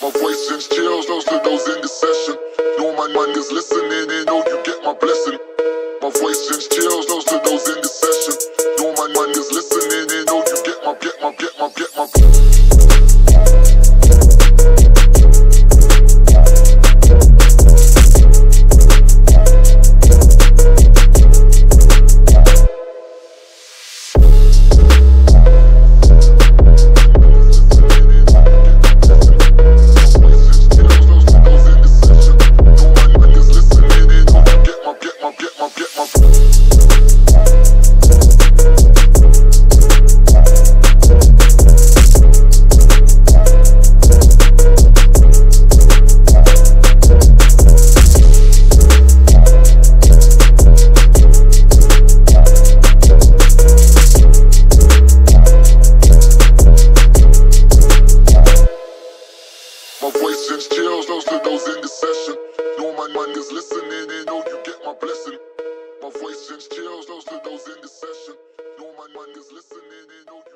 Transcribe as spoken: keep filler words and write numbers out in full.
My voice sends chills, those to those in the session. Know my mind is listening and know you get my blessing. My voice sends chills, those to those in the session. Know my mind is listening and know you get my, get my, get my, get my. My voice sends chills, those to those in the session. Know my mind is listening and know you get my blessing. My voice sends chills, those to those in the session. Know my mind is listening and know you